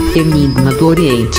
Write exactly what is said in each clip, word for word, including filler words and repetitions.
Enigma do Oriente.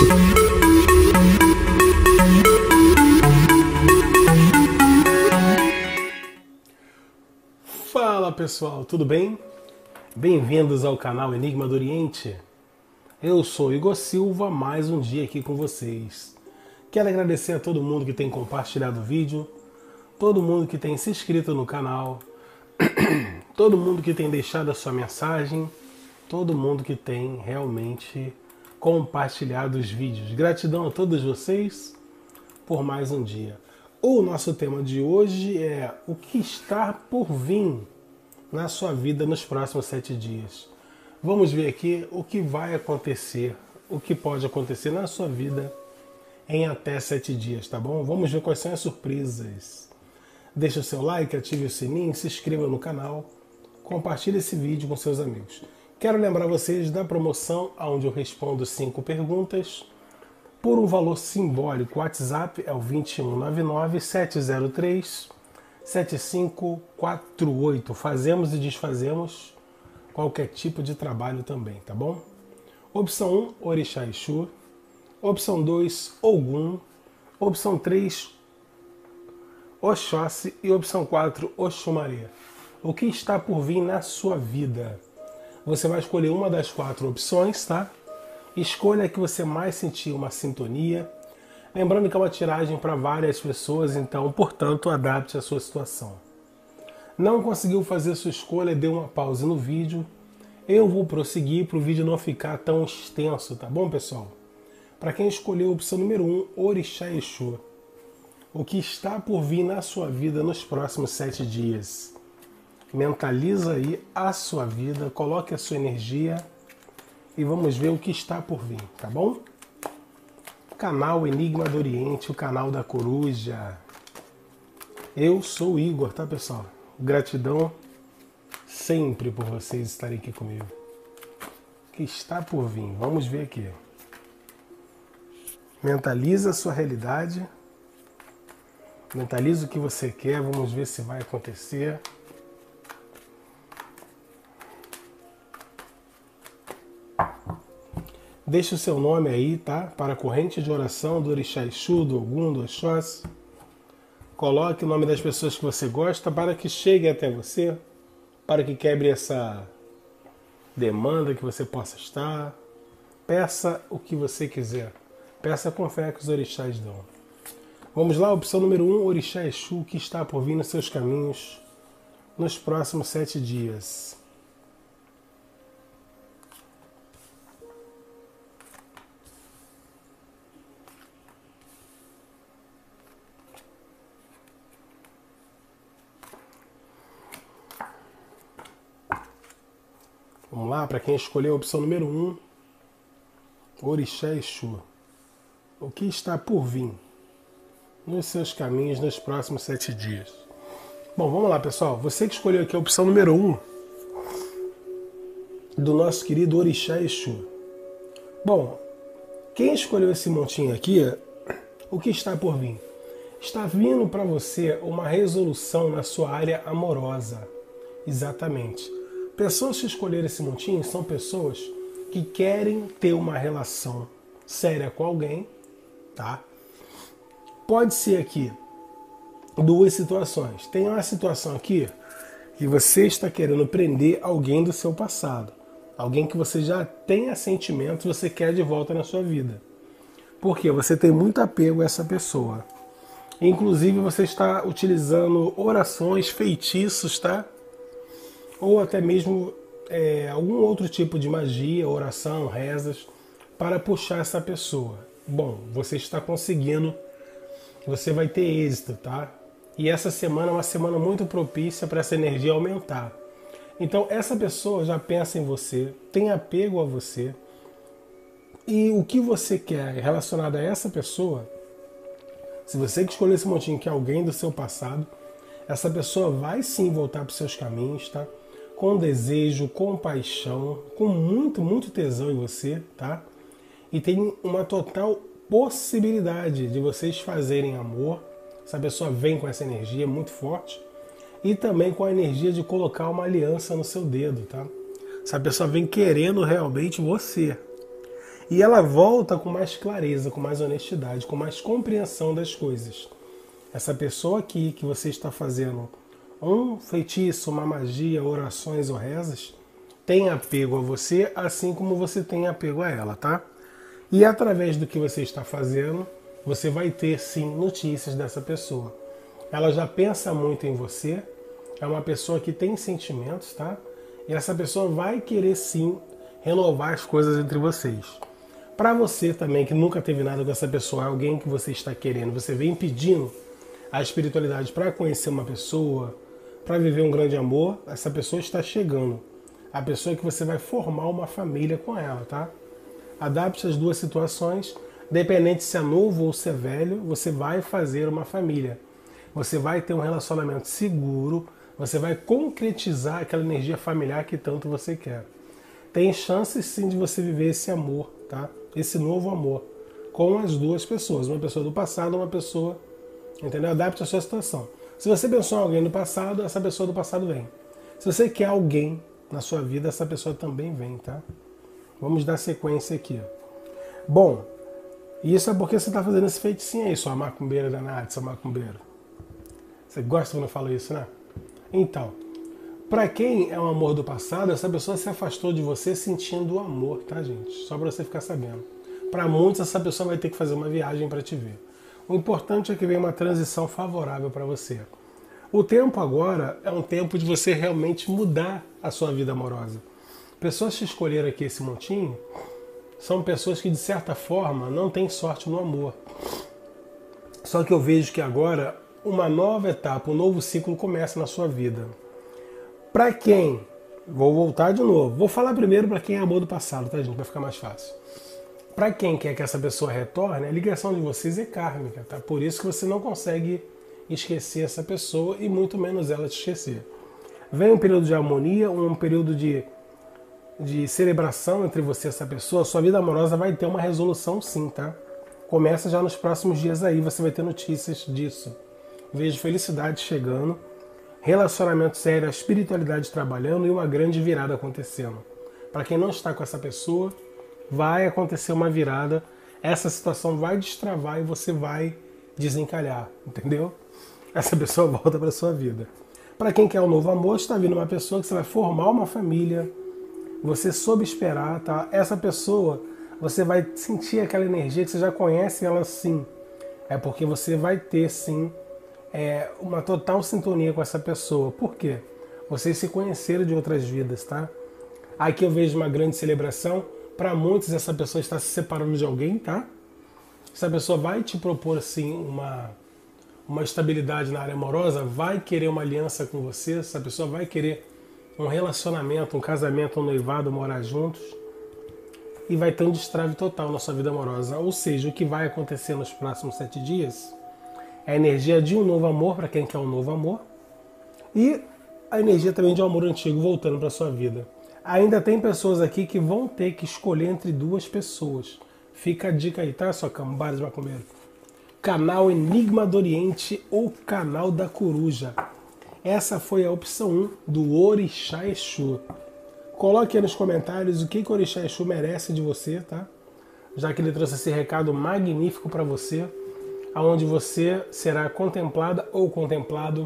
Fala pessoal, tudo bem? Bem-vindos ao canal Enigma do Oriente. Eu sou Igor Silva, mais um dia aqui com vocês. Quero agradecer a todo mundo que tem compartilhado o vídeo, todo mundo que tem se inscrito no canal, todo mundo que tem deixado a sua mensagem, todo mundo que tem realmente compartilhado os vídeos. Gratidão a todos vocês por mais um dia. O nosso tema de hoje é o que está por vir na sua vida nos próximos sete dias. Vamos ver aqui o que vai acontecer, o que pode acontecer na sua vida em até sete dias, tá bom? Vamos ver quais são as surpresas. Deixe o seu like, ative o sininho, se inscreva no canal, compartilhe esse vídeo com seus amigos. Quero lembrar vocês da promoção onde eu respondo cinco perguntas por um valor simbólico. O WhatsApp é o dois um nove nove, sete zero três, sete cinco quatro oito. Fazemos e desfazemos qualquer tipo de trabalho também, tá bom? Opção um, Orixá Exu. Opção dois, Ogum. Opção três, Oxóssi. E opção quatro, Oxumaré. O que está por vir na sua vida? Você vai escolher uma das quatro opções, tá? Escolha a que você mais sentir uma sintonia. Lembrando que é uma tiragem para várias pessoas, então, portanto, adapte a sua situação. Não conseguiu fazer sua escolha, dê uma pausa no vídeo. Eu vou prosseguir para o vídeo não ficar tão extenso, tá bom, pessoal? Para quem escolheu a opção número um, Orixá Exu. O que está por vir na sua vida nos próximos sete dias? Mentaliza aí a sua vida, coloque a sua energia e vamos ver o que está por vir, tá bom? Canal Enigma do Oriente, o canal da coruja. Eu sou o Igor, tá pessoal? Gratidão sempre por vocês estarem aqui comigo. O que está por vir? Vamos ver aqui. Mentaliza a sua realidade. Mentaliza o que você quer, vamos ver se vai acontecer. Deixe o seu nome aí, tá? Para a corrente de oração do Orixá Exu, do Ogum, do Oxóssi. Coloque o nome das pessoas que você gosta para que chegue até você, para que quebre essa demanda que você possa estar. Peça o que você quiser. Peça com fé que os orixás dão. Vamos lá, opção número um, Orixá Exu, que está por vir nos seus caminhos nos próximos sete dias. Vamos lá, para quem escolheu a opção número um, Orixá Exu. O que está por vir nos seus caminhos nos próximos sete dias? Bom, vamos lá, pessoal. Você que escolheu aqui a opção número um do nosso querido Orixá Exu. Bom, quem escolheu esse montinho aqui, o que está por vir? Está vindo para você uma resolução na sua área amorosa. Exatamente. Pessoas que escolheram esse montinho são pessoas que querem ter uma relação séria com alguém, tá? Pode ser aqui duas situações. Tem uma situação aqui que você está querendo prender alguém do seu passado. Alguém que você já tenha sentimentos, você quer de volta na sua vida. Porque você tem muito apego a essa pessoa. Inclusive você está utilizando orações, feitiços, tá? Ou até mesmo é, algum outro tipo de magia, oração, rezas, para puxar essa pessoa. Bom, você está conseguindo, você vai ter êxito, tá? E essa semana é uma semana muito propícia para essa energia aumentar. Então essa pessoa já pensa em você, tem apego a você, e o que você quer relacionado a essa pessoa, se você que escolheu esse montinho que é alguém do seu passado, essa pessoa vai sim voltar para os seus caminhos, tá? Com desejo, com paixão, com muito, muito tesão em você, tá? E tem uma total possibilidade de vocês fazerem amor. Essa pessoa vem com essa energia muito forte e também com a energia de colocar uma aliança no seu dedo, tá? Essa pessoa vem querendo realmente você. E ela volta com mais clareza, com mais honestidade, com mais compreensão das coisas. Essa pessoa aqui que você está fazendo um feitiço, uma magia, orações ou rezas, tem apego a você, assim como você tem apego a ela, tá? E através do que você está fazendo, você vai ter sim notícias dessa pessoa. Ela já pensa muito em você, é uma pessoa que tem sentimentos, tá? E essa pessoa vai querer sim renovar as coisas entre vocês. Para você também, que nunca teve nada com essa pessoa, alguém que você está querendo, você vem pedindo a espiritualidade para conhecer uma pessoa, para viver um grande amor, essa pessoa está chegando. A pessoa que você vai formar uma família com ela, tá? Adapte as duas situações, dependente se é novo ou se é velho, você vai fazer uma família. Você vai ter um relacionamento seguro, você vai concretizar aquela energia familiar que tanto você quer. Tem chances sim de você viver esse amor, tá? Esse novo amor, com as duas pessoas, uma pessoa do passado e uma pessoa, entendeu? Adapte a sua situação. Se você pensou em alguém do passado, essa pessoa do passado vem. Se você quer alguém na sua vida, essa pessoa também vem, tá? Vamos dar sequência aqui. Bom, isso é porque você está fazendo esse feiticinho aí, sua macumbeira danada, seu macumbeiro. Você gosta quando eu falo isso, né? Então, para quem é um amor do passado, essa pessoa se afastou de você sentindo o amor, tá, gente? Só para você ficar sabendo. Para muitos, essa pessoa vai ter que fazer uma viagem para te ver. O importante é que venha uma transição favorável para você. O tempo agora é um tempo de você realmente mudar a sua vida amorosa. Pessoas que escolheram aqui esse montinho são pessoas que, de certa forma, não têm sorte no amor. Só que eu vejo que agora uma nova etapa, um novo ciclo começa na sua vida. Para quem? Vou voltar de novo. Vou falar primeiro para quem é amor do passado, tá, gente? Vai ficar mais fácil. Para quem quer que essa pessoa retorne, a ligação de vocês é kármica, tá? Por isso que você não consegue esquecer essa pessoa e muito menos ela te esquecer. Vem um período de harmonia, um período de, de celebração entre você e essa pessoa. Sua vida amorosa vai ter uma resolução sim, tá? Começa já nos próximos dias aí, você vai ter notícias disso. Vejo felicidade chegando, relacionamento sério, a espiritualidade trabalhando e uma grande virada acontecendo. Para quem não está com essa pessoa, vai acontecer uma virada, essa situação vai destravar e você vai desencalhar, entendeu? Essa pessoa volta para sua vida. Para quem quer um novo amor, está vindo uma pessoa que você vai formar uma família, você soube esperar, tá? Essa pessoa, você vai sentir aquela energia que você já conhece ela sim. É porque você vai ter sim é, uma total sintonia com essa pessoa. Por quê? Vocês se conheceram de outras vidas, tá? Aqui eu vejo uma grande celebração. Para muitos, essa pessoa está se separando de alguém, tá? Essa pessoa vai te propor, assim, uma, uma estabilidade na área amorosa, vai querer uma aliança com você, essa pessoa vai querer um relacionamento, um casamento, um noivado, morar juntos, e vai ter um destrave total na sua vida amorosa. Ou seja, o que vai acontecer nos próximos sete dias é a energia de um novo amor, para quem quer um novo amor, e a energia também de um amor antigo voltando para sua vida. Ainda tem pessoas aqui que vão ter que escolher entre duas pessoas. Fica a dica aí, tá, sua cambada de macumbeiro? Canal Enigma do Oriente ou Canal da Coruja. Essa foi a opção um do Orixá Exu. Coloque aí nos comentários o que, que o Orixá Exu merece de você, tá? Já que ele trouxe esse recado magnífico para você, onde você será contemplada ou contemplado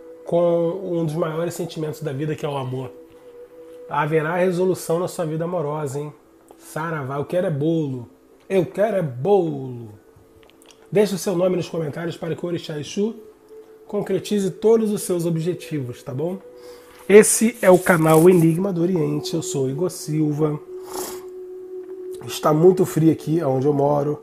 com um dos maiores sentimentos da vida, que é o amor. Haverá resolução na sua vida amorosa, hein? Saravá, eu quero é bolo. Eu quero é bolo. Deixe o seu nome nos comentários para que o Orixá Exu concretize todos os seus objetivos, tá bom? Esse é o canal Enigma do Oriente. Eu sou Igor Silva. Está muito frio aqui onde eu moro.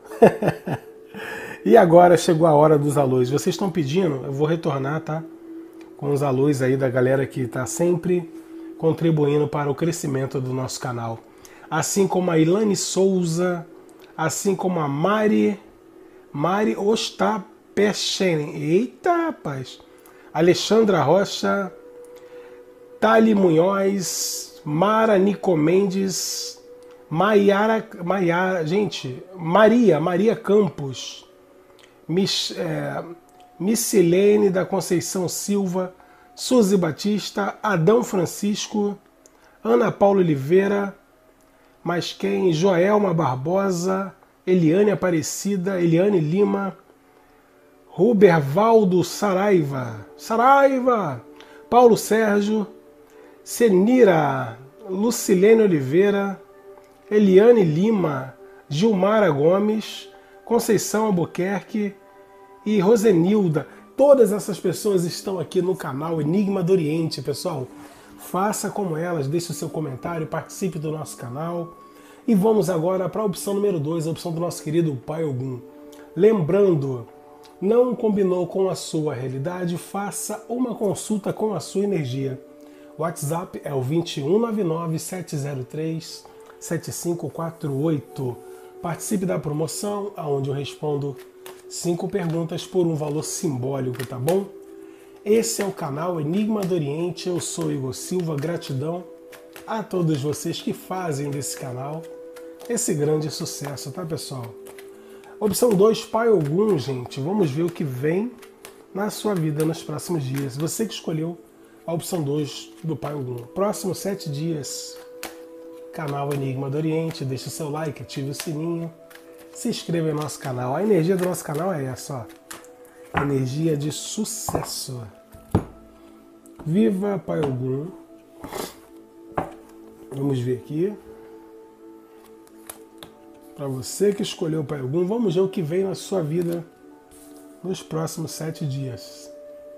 E agora chegou a hora dos alôs. Vocês estão pedindo? Eu vou retornar, tá? Com os alôs aí da galera que está sempre contribuindo para o crescimento do nosso canal. Assim como a Ilane Souza, assim como a Mari, Mari Ostapechen, eita rapaz, Alexandra Rocha, Tali Munhoz, Mara Nico Mendes, Maiara, Maiara, gente, Maria, Maria Campos, Mich, é, Missilene da Conceição Silva, Suzy Batista, Adão Francisco, Ana Paula Oliveira, Mas quem? Joelma Barbosa, Eliane Aparecida, Eliane Lima, Rubervaldo Saraiva, Saraiva, Paulo Sérgio, Senira, Lucilene Oliveira, Eliane Lima, Gilmara Gomes, Conceição Albuquerque e Rosenilda. Todas essas pessoas estão aqui no canal Enigma do Oriente, pessoal. Faça como elas, deixe o seu comentário, participe do nosso canal. E vamos agora para a opção número dois, a opção do nosso querido Pai Ogum. Lembrando, não combinou com a sua realidade, faça uma consulta com a sua energia. O WhatsApp é o dois um nove nove, sete zero três, sete cinco quatro oito. Participe da promoção, onde eu respondo cinco perguntas por um valor simbólico, tá bom? Esse é o canal Enigma do Oriente, eu sou Igor Silva, gratidão a todos vocês que fazem desse canal esse grande sucesso, tá, pessoal? Opção dois, Pai Ogum, gente, vamos ver o que vem na sua vida nos próximos dias. Você que escolheu a opção dois do Pai Ogum. Próximos sete dias, canal Enigma do Oriente, deixe o seu like, ative o sininho, se inscreva no nosso canal. A energia do nosso canal é essa, ó. Energia de sucesso. Viva Pai Ogum. Vamos ver aqui. Para você que escolheu o Pai Ogum, vamos ver o que vem na sua vida nos próximos sete dias.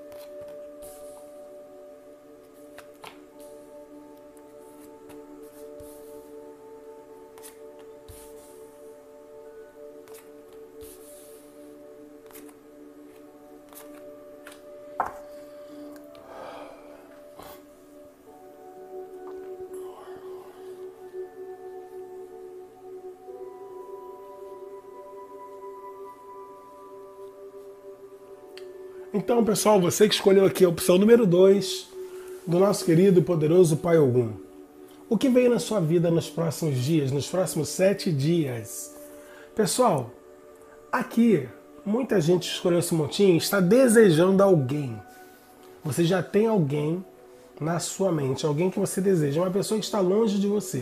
Então, pessoal, você que escolheu aqui a opção número dois do nosso querido e poderoso Pai Ogum. O que vem na sua vida nos próximos dias, nos próximos sete dias? Pessoal, aqui, muita gente escolheu esse montinho e está desejando alguém. Você já tem alguém na sua mente, alguém que você deseja, uma pessoa que está longe de você.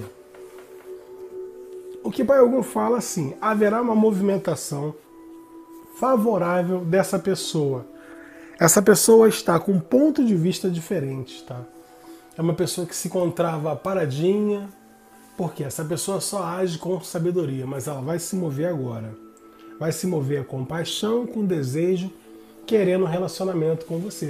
O que Pai Ogum fala assim, haverá uma movimentação favorável dessa pessoa. Essa pessoa está com um ponto de vista diferente, tá? É uma pessoa que se encontrava paradinha, porque essa pessoa só age com sabedoria, mas ela vai se mover agora. Vai se mover com paixão, com desejo, querendo um relacionamento com você.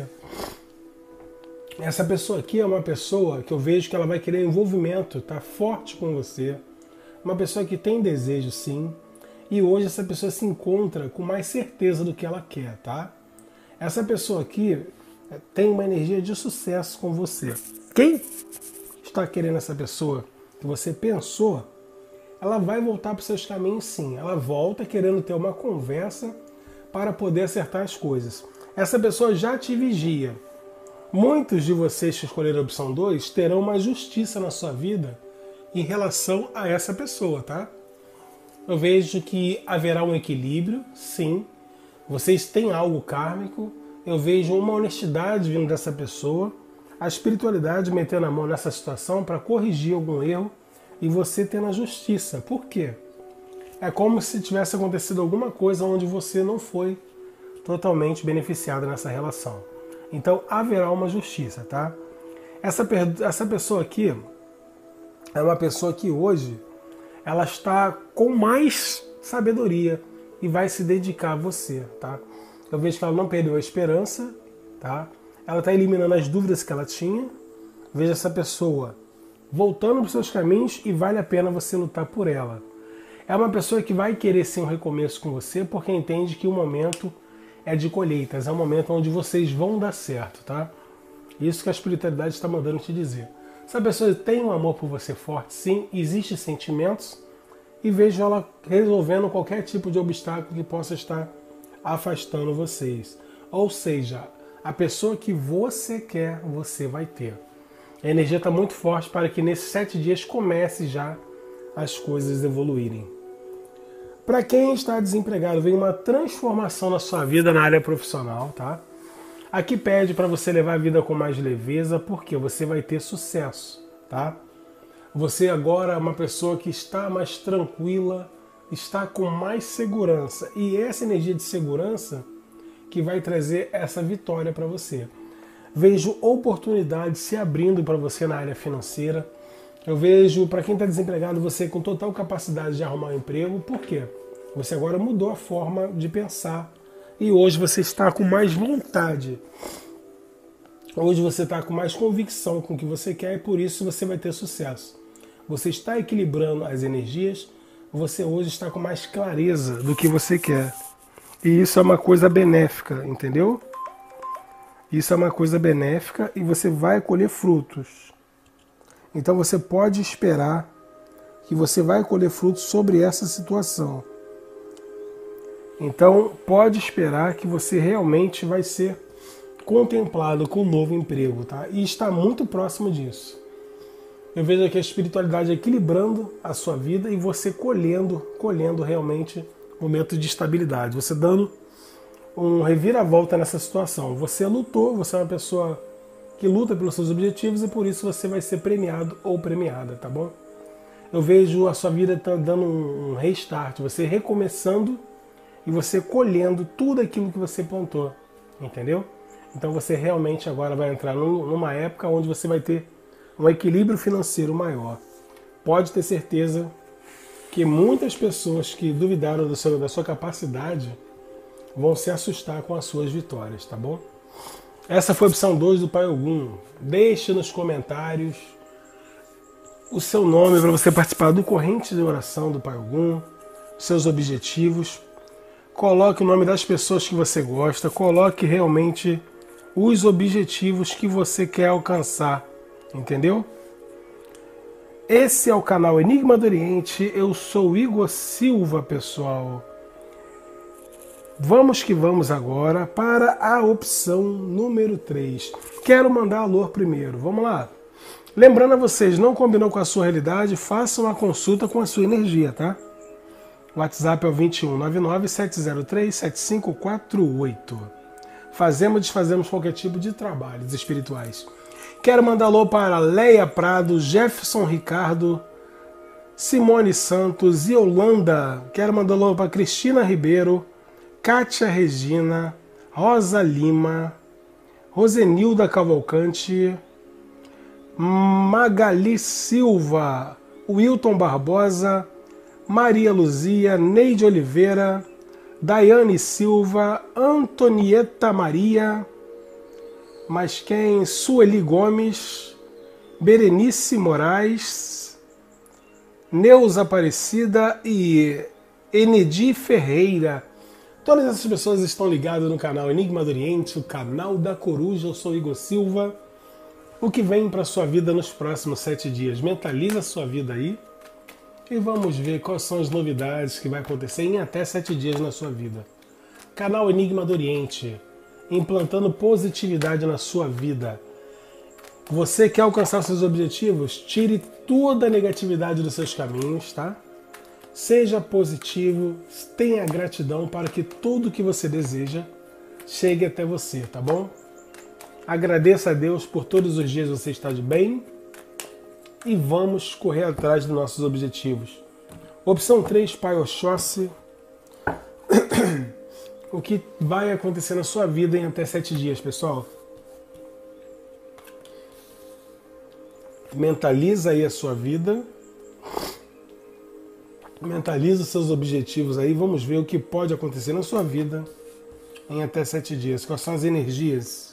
Essa pessoa aqui é uma pessoa que eu vejo que ela vai querer envolvimento, tá forte com você. Uma pessoa que tem desejo, sim. E hoje essa pessoa se encontra com mais certeza do que ela quer, tá? Essa pessoa aqui tem uma energia de sucesso com você. Quem está querendo essa pessoa que você pensou, ela vai voltar para os seus caminhos, sim. Ela volta querendo ter uma conversa para poder acertar as coisas. Essa pessoa já te vigia. Muitos de vocês que escolheram a opção dois terão uma justiça na sua vida em relação a essa pessoa, tá? Eu vejo que haverá um equilíbrio, sim. Vocês têm algo kármico, eu vejo uma honestidade vindo dessa pessoa, a espiritualidade metendo a mão nessa situação para corrigir algum erro e você tendo a justiça. Por quê? É como se tivesse acontecido alguma coisa onde você não foi totalmente beneficiado nessa relação. Então haverá uma justiça, tá? Essa, essa pessoa aqui é uma pessoa que hoje ela está com mais sabedoria e vai se dedicar a você, tá? Eu vejo que ela não perdeu a esperança, tá? Ela está eliminando as dúvidas que ela tinha. Veja essa pessoa voltando para os seus caminhos e vale a pena você lutar por ela. É uma pessoa que vai querer sim um recomeço com você porque entende que o momento é de colheitas, é um momento onde vocês vão dar certo, tá? Isso que a espiritualidade está mandando te dizer. Essa pessoa tem um amor por você forte, sim, existem sentimentos, e vejo ela resolvendo qualquer tipo de obstáculo que possa estar afastando vocês. Ou seja, a pessoa que você quer, você vai ter. A energia está muito forte para que nesses sete dias comece já as coisas evoluírem. Para quem está desempregado, vem uma transformação na sua vida na área profissional, tá? Aqui pede para você levar a vida com mais leveza, porque você vai ter sucesso, tá? Você agora é uma pessoa que está mais tranquila, está com mais segurança. E essa energia de segurança que vai trazer essa vitória para você. Vejo oportunidades se abrindo para você na área financeira. Eu vejo, para quem está desempregado, você com total capacidade de arrumar um emprego. Por quê? Você agora mudou a forma de pensar. E hoje você está com mais vontade. Hoje você está com mais convicção com o que você quer e por isso você vai ter sucesso. Você está equilibrando as energias. Você hoje está com mais clareza do que você quer. E isso é uma coisa benéfica, entendeu? Isso é uma coisa benéfica e você vai colher frutos. Então você pode esperar que você vai colher frutos sobre essa situação. Então pode esperar que você realmente vai ser contemplado com um novo emprego, tá? E está muito próximo disso. Eu vejo aqui a espiritualidade equilibrando a sua vida e você colhendo, colhendo realmente momentos de estabilidade. Você dando um reviravolta nessa situação. Você lutou, você é uma pessoa que luta pelos seus objetivos e por isso você vai ser premiado ou premiada, tá bom? Eu vejo a sua vida dando um restart, você recomeçando e você colhendo tudo aquilo que você plantou, entendeu? Então você realmente agora vai entrar numa época onde você vai ter um equilíbrio financeiro maior. Pode ter certeza que muitas pessoas que duvidaram do seu, da sua capacidade vão se assustar com as suas vitórias, tá bom? Essa foi a opção dois do Pai Ogum. Deixe nos comentários o seu nome para você participar do corrente de oração do Pai Ogum, seus objetivos. Coloque o nome das pessoas que você gosta, coloque realmente os objetivos que você quer alcançar, entendeu? Esse é o canal Enigma do Oriente, eu sou o Igor Silva, pessoal. Vamos que vamos agora para a opção número três. Quero mandar alô primeiro, vamos lá. Lembrando a vocês, não combinou com a sua realidade, faça uma consulta com a sua energia, tá? O WhatsApp é o dois um nove nove, sete zero três, sete cinco quatro oito. Fazemos e desfazemos qualquer tipo de trabalhos espirituais. Quero mandar alô para Leia Prado, Jefferson Ricardo, Simone Santos, Yolanda. Quero mandar alô para Cristina Ribeiro, Kátia Regina, Rosa Lima, Rosenilda Cavalcante, Magali Silva, Wilton Barbosa, Maria Luzia, Neide Oliveira, Daiane Silva, Antonieta Maria, mas quem? Sueli Gomes, Berenice Moraes, Neuza Aparecida e Enedi Ferreira. Todas essas pessoas estão ligadas no canal Enigma do Oriente, o canal da Coruja. Eu sou Igor Silva. O que vem para a sua vida nos próximos sete dias? Mentaliza a sua vida aí e vamos ver quais são as novidades que vai acontecer em até sete dias na sua vida. Canal Enigma do Oriente, implantando positividade na sua vida. Você quer alcançar seus objetivos? Tire toda a negatividade dos seus caminhos, tá? Seja positivo, tenha gratidão para que tudo que você deseja chegue até você, tá bom? Agradeça a Deus por todos os dias você estar de bem e vamos correr atrás dos nossos objetivos. Opção três, Pai Oxóssi. O que vai acontecer na sua vida em até sete dias, pessoal? Mentaliza aí a sua vida. Mentaliza os seus objetivos aí. Vamos ver o que pode acontecer na sua vida em até sete dias. Quais são as energias?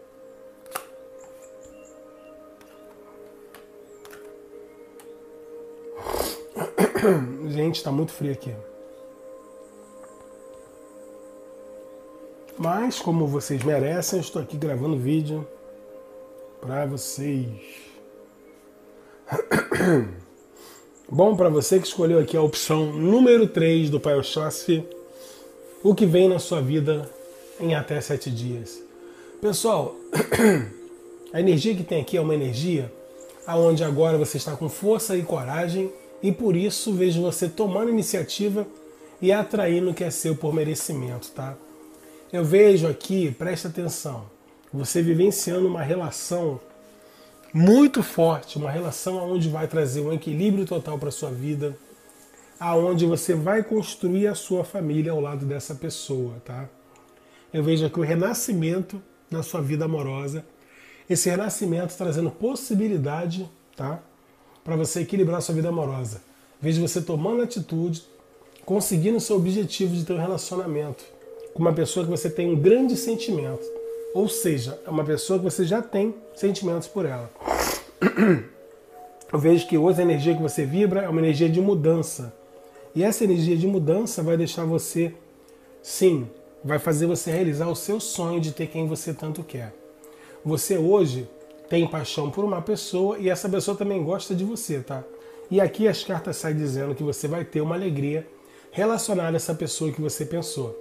Gente, está muito frio aqui. Mas, como vocês merecem, eu estou aqui gravando vídeo para vocês. Bom, para você que escolheu aqui a opção número três do Pai Oxóssi, o que vem na sua vida em até sete dias. Pessoal, a energia que tem aqui é uma energia onde agora você está com força e coragem e por isso vejo você tomando iniciativa e atraindo o que é seu por merecimento, tá? Eu vejo aqui, presta atenção, você vivenciando uma relação muito forte, uma relação onde vai trazer um equilíbrio total para sua vida, aonde você vai construir a sua família ao lado dessa pessoa, tá? Eu vejo aqui o renascimento na sua vida amorosa, esse renascimento trazendo possibilidade, tá? Para você equilibrar a sua vida amorosa. Vejo você tomando atitude, conseguindo o seu objetivo de ter um relacionamento com uma pessoa que você tem um grande sentimento. Ou seja, é uma pessoa que você já tem sentimentos por ela. Eu vejo que hoje a energia que você vibra é uma energia de mudança. E essa energia de mudança vai deixar você, sim, vai fazer você realizar o seu sonho de ter quem você tanto quer. Você hoje tem paixão por uma pessoa e essa pessoa também gosta de você, tá? E aqui as cartas saem dizendo que você vai ter uma alegria relacionada a essa pessoa que você pensou.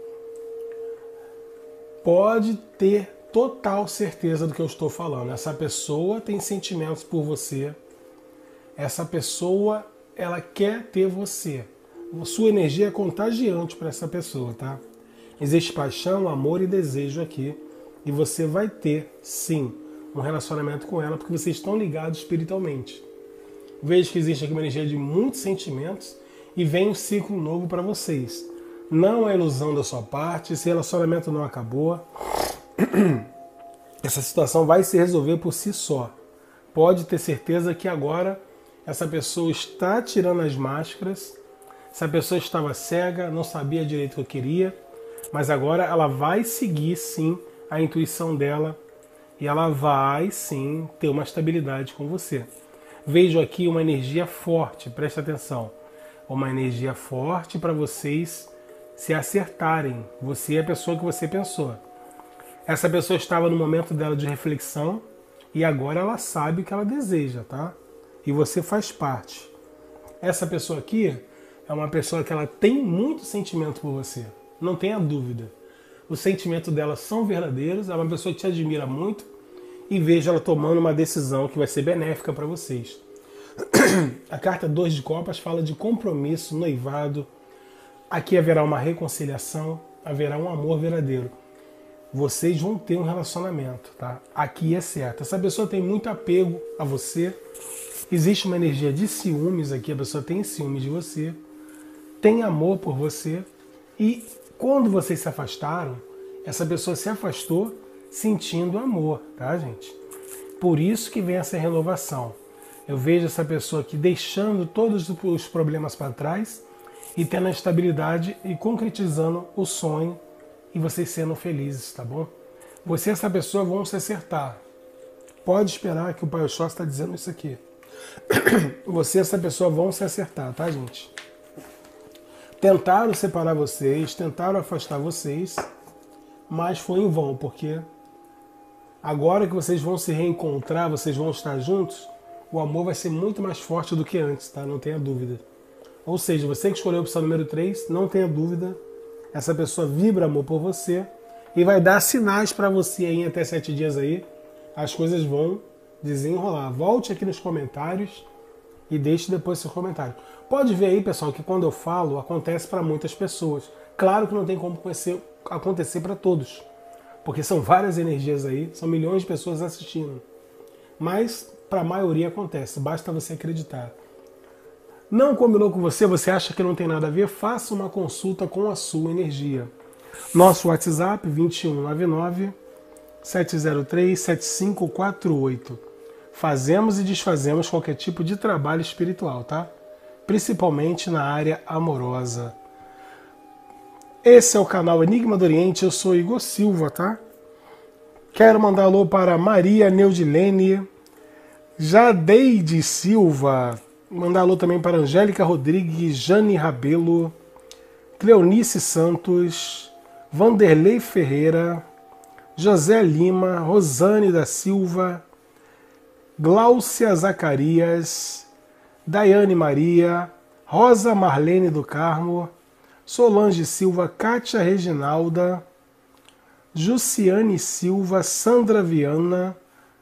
Pode ter total certeza do que eu estou falando. Essa pessoa tem sentimentos por você. Essa pessoa, ela quer ter você. A sua energia é contagiante para essa pessoa, tá? Existe paixão, amor e desejo aqui. E você vai ter, sim, um relacionamento com ela, porque vocês estão ligados espiritualmente. Vejo que existe aqui uma energia de muitos sentimentos e vem um ciclo novo para vocês. Não é ilusão da sua parte, esse relacionamento não acabou. Essa situação vai se resolver por si só. Pode ter certeza que agora essa pessoa está tirando as máscaras. Essa pessoa estava cega, não sabia direito o que eu queria, mas agora ela vai seguir sim a intuição dela e ela vai sim ter uma estabilidade com você. Vejo aqui uma energia forte, presta atenção. Uma energia forte para vocês se acertarem. Você é a pessoa que você pensou. Essa pessoa estava no momento dela de reflexão e agora ela sabe o que ela deseja, tá? E você faz parte. Essa pessoa aqui é uma pessoa que ela tem muito sentimento por você. Não tenha dúvida. Os sentimentos dela são verdadeiros, é uma pessoa que te admira muito e vejo ela tomando uma decisão que vai ser benéfica para vocês. A carta dois de copas fala de compromisso, noivado. Aqui haverá uma reconciliação, haverá um amor verdadeiro. Vocês vão ter um relacionamento, tá? Aqui é certo. Essa pessoa tem muito apego a você. Existe uma energia de ciúmes aqui, a pessoa tem ciúme de você, tem amor por você. E quando vocês se afastaram, essa pessoa se afastou sentindo amor, tá, gente? Por isso que vem essa renovação. Eu vejo essa pessoa aqui deixando todos os problemas para trás e tendo a estabilidade e concretizando o sonho e vocês sendo felizes, tá bom? Você e essa pessoa vão se acertar. Pode esperar que o Pai Oxó está dizendo isso aqui. Você e essa pessoa vão se acertar, tá, gente? Tentaram separar vocês, tentaram afastar vocês, mas foi em vão, porque agora que vocês vão se reencontrar, vocês vão estar juntos, o amor vai ser muito mais forte do que antes, tá? Não tenha dúvida. Ou seja, você que escolheu a opção número três, não tenha dúvida, essa pessoa vibra amor por você e vai dar sinais para você aí em até sete dias aí, as coisas vão desenrolar. Volte aqui nos comentários e deixe depois seu comentário. Pode ver aí, pessoal, que quando eu falo, acontece para muitas pessoas. Claro que não tem como conhecer, acontecer para todos, porque são várias energias aí, são milhões de pessoas assistindo. Mas para a maioria acontece, basta você acreditar. Não combinou com você, você acha que não tem nada a ver? Faça uma consulta com a sua energia. Nosso WhatsApp, vinte e um nove nove, sete zero três, sete cinco quatro oito. Fazemos e desfazemos qualquer tipo de trabalho espiritual, tá? Principalmente na área amorosa. Esse é o canal Enigma do Oriente, eu sou Igor Silva, tá? Quero mandar alô para Maria Neudilene, Jadeide Silva, mandar alô também para Angélica Rodrigues, Jane Rabelo, Cleonice Santos, Vanderlei Ferreira, José Lima, Rosane da Silva, Gláucia Zacarias, Daiane Maria, Rosa Marlene do Carmo, Solange Silva, Kátia Reginalda, Jussiane Silva, Sandra Viana,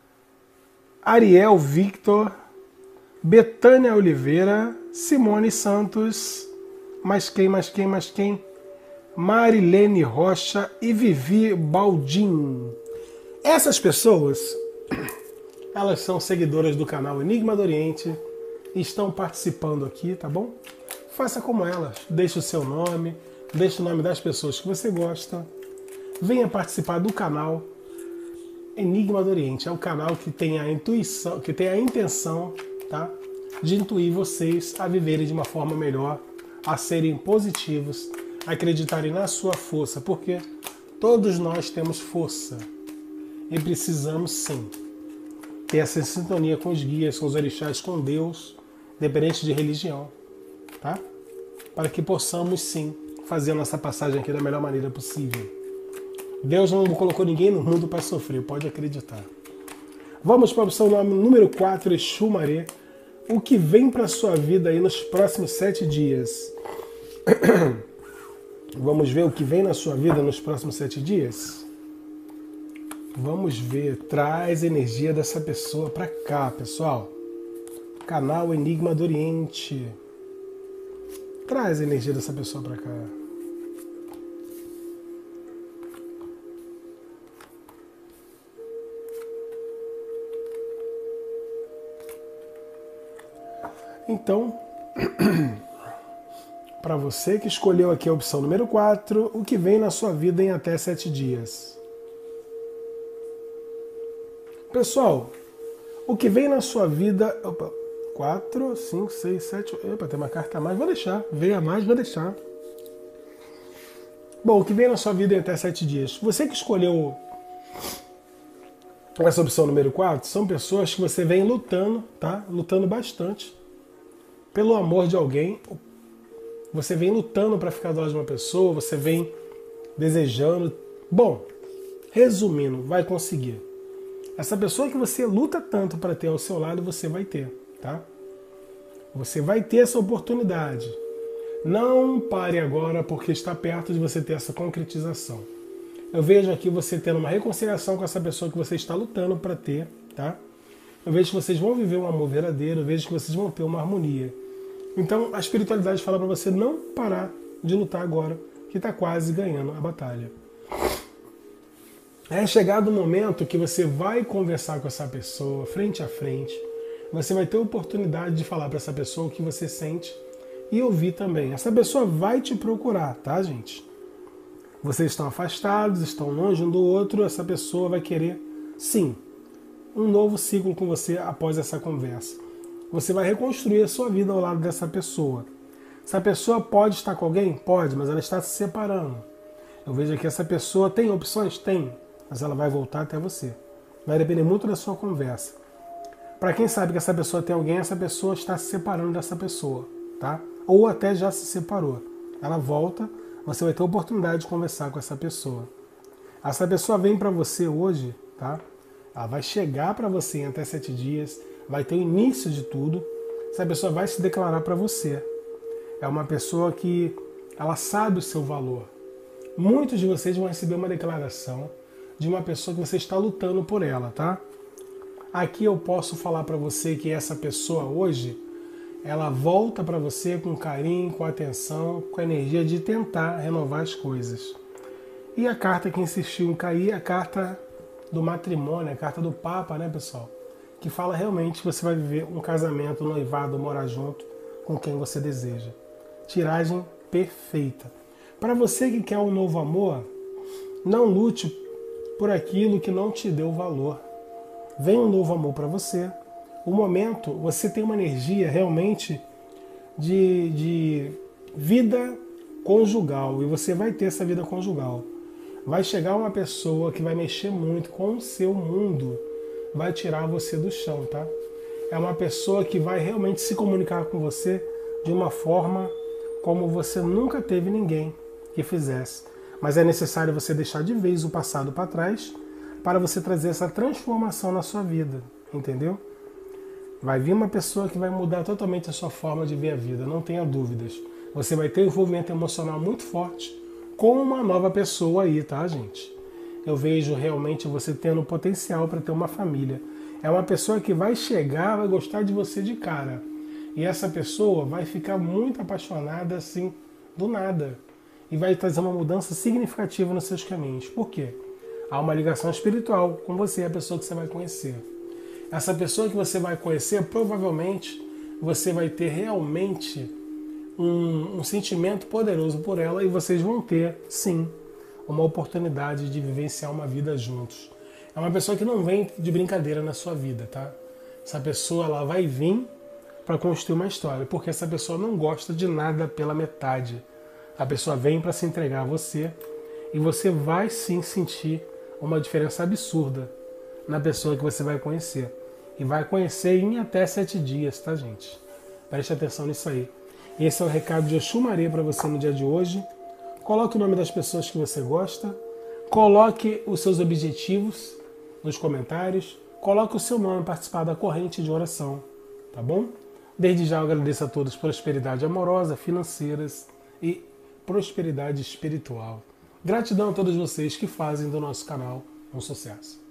Ariel Victor, Betânia Oliveira, Simone Santos, mais quem, mais quem, mais quem? Marilene Rocha e Vivi Baldim. Essas pessoas, Elas são seguidoras do canal Enigma do Oriente e estão participando aqui, tá bom? Faça como elas, deixe o seu nome, deixe o nome das pessoas que você gosta. Venha participar do canal Enigma do Oriente. É o canal que tem a intuição, que tem a intenção, tá, de intuir vocês a viverem de uma forma melhor, a serem positivos, a acreditarem na sua força, porque todos nós temos força e precisamos sim ter essa sintonia com os guias, com os orixás, com Deus, independente de religião, tá? Para que possamos sim fazer a nossa passagem aqui da melhor maneira possível. Deus não colocou ninguém no mundo para sofrer, pode acreditar. Vamos para a opção número quatro, Exu Maré. O que vem para a sua vida aí nos próximos sete dias? Vamos ver o que vem na sua vida nos próximos sete dias? Vamos ver. Traz a energia dessa pessoa para cá, pessoal. Canal Enigma do Oriente. Traz a energia dessa pessoa para cá. Então, para você que escolheu aqui a opção número quatro, o que vem na sua vida em até sete dias? Pessoal, o que vem na sua vida... Opa, quatro, cinco, seis, sete... Opa, tem uma carta a mais, vou deixar. Veio a mais, vou deixar. Bom, o que vem na sua vida em até sete dias? Você que escolheu essa opção número quatro, são pessoas que você vem lutando, tá? Lutando bastante pelo amor de alguém. Você vem lutando para ficar do lado de uma pessoa, você vem desejando. Bom, resumindo, vai conseguir. Essa pessoa que você luta tanto para ter ao seu lado, você vai ter, tá? Você vai ter essa oportunidade. Não pare agora, porque está perto de você ter essa concretização. Eu vejo aqui você tendo uma reconciliação com essa pessoa que você está lutando para ter, tá? Eu vejo que vocês vão viver um amor verdadeiro, eu vejo que vocês vão ter uma harmonia. Então, a espiritualidade fala para você não parar de lutar agora, que está quase ganhando a batalha. É chegado o momento que você vai conversar com essa pessoa, frente a frente. Você vai ter a oportunidade de falar para essa pessoa o que você sente e ouvir também. Essa pessoa vai te procurar, tá, gente? Vocês estão afastados, estão longe um do outro, essa pessoa vai querer, sim, um novo ciclo com você após essa conversa. Você vai reconstruir a sua vida ao lado dessa pessoa. Essa pessoa pode estar com alguém? Pode, mas ela está se separando. Eu vejo que essa pessoa tem opções? Tem, mas ela vai voltar até você. Vai depender muito da sua conversa. Para quem sabe que essa pessoa tem alguém, essa pessoa está se separando dessa pessoa, tá? Ou até já se separou. Ela volta, você vai ter a oportunidade de conversar com essa pessoa. Essa pessoa vem para você hoje, tá? Ela vai chegar para você em até sete dias, vai ter o início de tudo. Essa pessoa vai se declarar para você. É uma pessoa que ela sabe o seu valor. Muitos de vocês vão receber uma declaração de uma pessoa que você está lutando por ela, tá? Aqui eu posso falar para você que essa pessoa hoje, ela volta para você com carinho, com atenção, com a energia de tentar renovar as coisas. E a carta que insistiu em cair é a carta do matrimônio, a carta do Papa, né, pessoal? Que fala realmente que você vai viver um casamento, um noivado, morar junto com quem você deseja. Tiragem perfeita. Para você que quer um novo amor, não lute por aquilo que não te deu valor. Vem um novo amor para você. O momento, você tem uma energia realmente de, de vida conjugal. E você vai ter essa vida conjugal. Vai chegar uma pessoa que vai mexer muito com o seu mundo. Vai tirar você do chão, tá? É uma pessoa que vai realmente se comunicar com você de uma forma como você nunca teve ninguém que fizesse. Mas é necessário você deixar de vez o passado para trás para você trazer essa transformação na sua vida, entendeu? Vai vir uma pessoa que vai mudar totalmente a sua forma de ver a vida, não tenha dúvidas. Você vai ter um envolvimento emocional muito forte com uma nova pessoa aí, tá, gente? Eu vejo realmente você tendo potencial para ter uma família. É uma pessoa que vai chegar, vai gostar de você de cara. E essa pessoa vai ficar muito apaixonada assim, do nada. E vai trazer uma mudança significativa nos seus caminhos. Por quê? Há uma ligação espiritual com você, a pessoa que você vai conhecer. Essa pessoa que você vai conhecer, provavelmente você vai ter realmente um, um sentimento poderoso por ela e vocês vão ter, sim, uma oportunidade de vivenciar uma vida juntos. É uma pessoa que não vem de brincadeira na sua vida, tá? Essa pessoa ela vai vir para construir uma história, porque essa pessoa não gosta de nada pela metade. A pessoa vem para se entregar a você e você vai sim sentir uma diferença absurda na pessoa que você vai conhecer. E vai conhecer em até sete dias, tá, gente? Preste atenção nisso aí. Esse é o recado de Exu Maria para você no dia de hoje. Coloque o nome das pessoas que você gosta. Coloque os seus objetivos nos comentários. Coloque o seu nome para participar da corrente de oração, tá bom? Desde já eu agradeço a todos prosperidade amorosa, financeiras e prosperidade espiritual. Gratidão a todos vocês que fazem do nosso canal um sucesso.